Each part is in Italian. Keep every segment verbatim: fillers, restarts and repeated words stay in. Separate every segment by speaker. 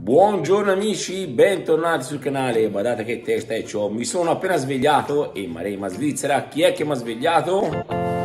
Speaker 1: Buongiorno amici, bentornati sul canale. Guardate che testa è ciò. Mi sono appena svegliato e Maremma Svizzera. Chi è che mi ha svegliato?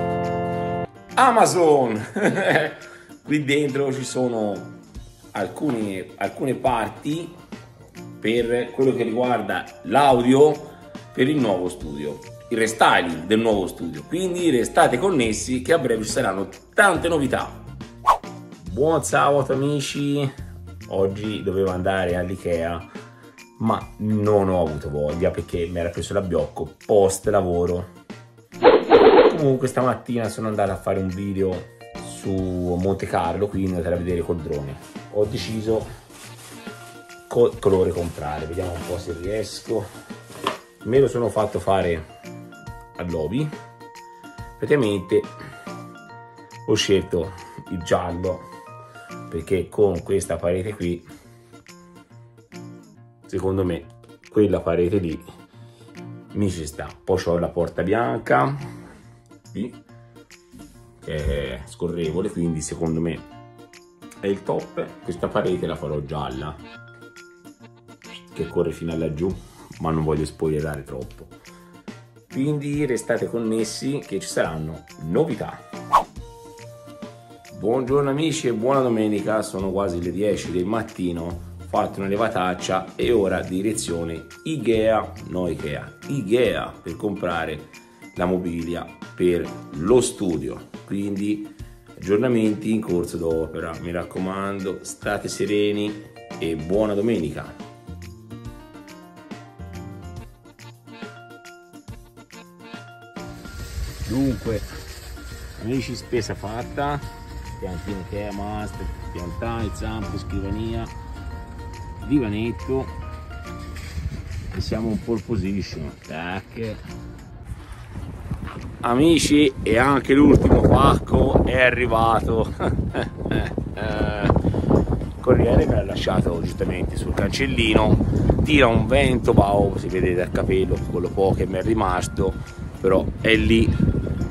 Speaker 1: Amazon. Qui dentro ci sono alcune, alcune parti per quello che riguarda l'audio per il nuovo studio, il restyling del nuovo studio. Quindi restate connessi che a breve ci saranno tante novità. Buon sabato amici. Oggi dovevo andare all'Ikea, ma non ho avuto voglia perché mi era preso l'abbiocco post lavoro. Comunque stamattina sono andato a fare un video su Monte Carlo, quindi andate a vedere col drone. Ho deciso col colore comprare, vediamo un po' se riesco. Me lo sono fatto fare al lobby. Praticamente ho scelto il giallo perché con questa parete qui, secondo me quella parete lì mi ci sta. Poi ho la porta bianca qui che è scorrevole, quindi secondo me è il top. Questa parete la farò gialla che corre fino a laggiù, ma non voglio spoilerare troppo, quindi restate connessi che ci saranno novità. Buongiorno amici e buona domenica, sono quasi le dieci del mattino, ho fatto una levataccia e ora direzione Ikea, no Ikea, Ikea per comprare la mobilia per lo studio, quindi aggiornamenti in corso d'opera, mi raccomando state sereni e buona domenica. Dunque amici, spesa fatta, piantine Ikea, master, piantai, zampe, scrivania, divanetto e siamo in pole position. Tac. Amici, e anche l'ultimo pacco è arrivato. Il corriere me l'ha lasciato giustamente sul cancellino, tira un vento, wow, si vede dal capello quello poco che mi è rimasto, però è lì.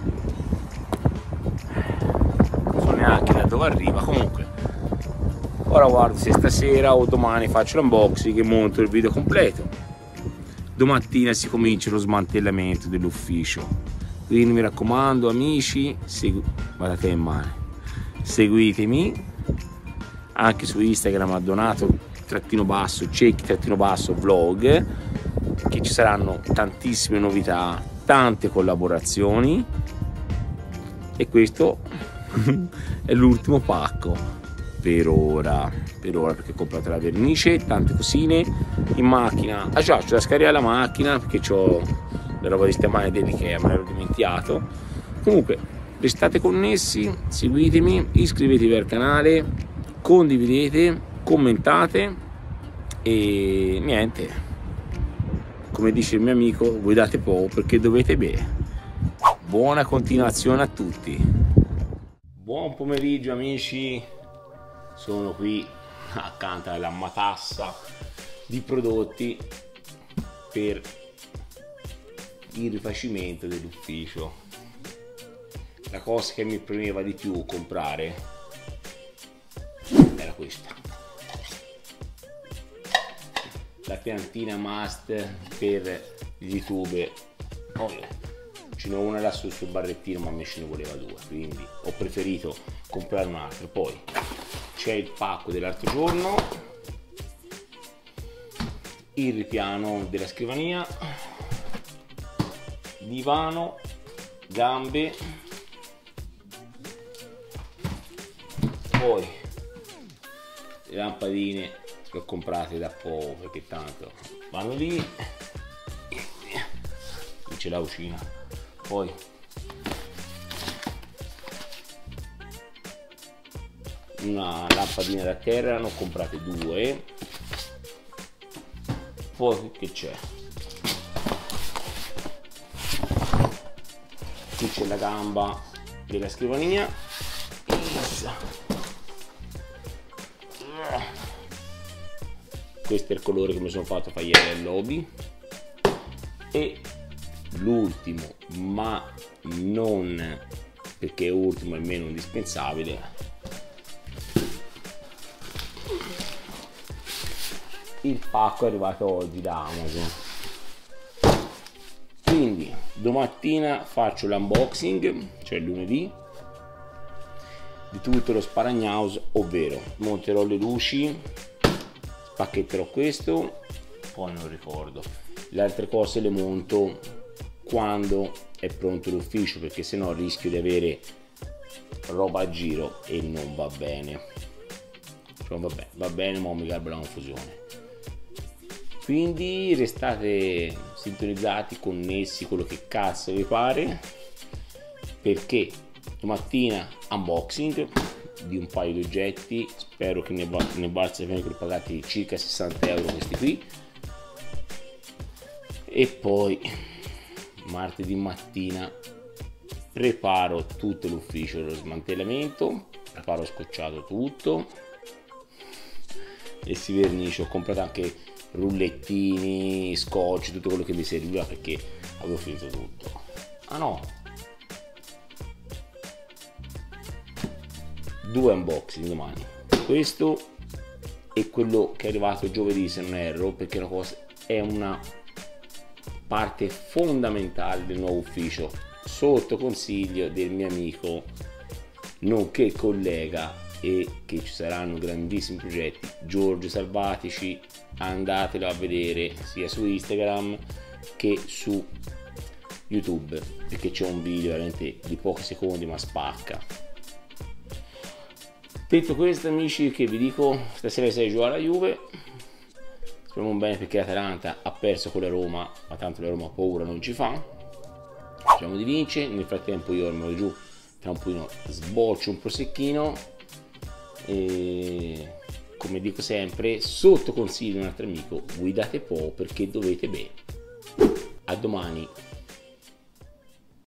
Speaker 1: Anche da dove arriva. Comunque ora guardo se stasera o domani faccio l'unboxing e monto il video completo. Domattina si comincia lo smantellamento dell'ufficio, quindi mi raccomando amici, segu guardate in mano, seguitemi anche su Instagram a donato trattino basso cecchi trattino basso vlog, che ci saranno tantissime novità, tante collaborazioni e questo è l'ultimo pacco per ora, per ora perché ho comprato la vernice, tante cosine in macchina. Ah già, c'ho da scaricare la macchina perché ho la roba di stamane dell'Ikea, me l'ero dimenticato. Comunque restate connessi, seguitemi, iscrivetevi al canale, condividete, commentate e niente, come dice il mio amico, voi date poco perché dovete bere. Buona continuazione a tutti. Buon pomeriggio amici, sono qui accanto alla matassa di prodotti per il rifacimento dell'ufficio. La cosa che mi premeva di più comprare era questa, la piantina must per gli youtuber. Oh, ce n'è una lassù sul barrettino, ma a me ce ne voleva due, quindi ho preferito comprare un altro. Poi c'è il pacco dell'altro giorno, il ripiano della scrivania, divano, gambe, poi le lampadine che ho comprate da poco perché tanto vanno lì. Qui c'è la cucina. Poi una lampadina da terra, ne ho comprate due. Poi che c'è? Qui c'è la gamba della scrivania. Questo è il colore che mi sono fatto fare ieri al lobby. E l'ultimo, ma non perché è ultimo, è meno indispensabile, il pacco è arrivato oggi da Amazon. Quindi domattina faccio l'unboxing, cioè lunedì, di tutto lo Sparagnhouse, ovvero monterò le luci, spacchetterò questo, poi non ricordo, le altre cose le monto quando è pronto l'ufficio, perché sennò rischio di avere roba a giro e non va bene. Cioè, vabbè, va bene, ma mi garba la confusione. Quindi restate sintonizzati, connessi, quello che cazzo vi pare, perché domattina unboxing di un paio di oggetti, spero che ne, ne balzi vengono pagati circa sessanta euro questi qui, e poi martedì mattina preparo tutto l'ufficio, lo smantellamento, preparo scotchato tutto e si vernice. Ho comprato anche rullettini, scotch, tutto quello che mi serviva perché avevo finito tutto. Ah no, due unboxing domani, questo e quello che è arrivato giovedì se non erro, perché la cosa è una parte fondamentale del nuovo ufficio, sotto consiglio del mio amico nonché collega, e che ci saranno grandissimi progetti, Giorgio Salvatici. Andatelo a vedere sia su Instagram che su YouTube, perché c'è un video veramente di pochi secondi ma spacca. Detto questo, amici, che vi dico, stasera sei giocare alla Juve, speriamo bene perché l'Atalanta ha perso con la Roma, ma tanto la Roma paura non ci fa, speriamo di vincere. Nel frattempo io ormai giù, tra un pochino sboccio un prosecchino e, come dico sempre, sotto consiglio di un altro amico, guidate po' perché dovete bene. A domani.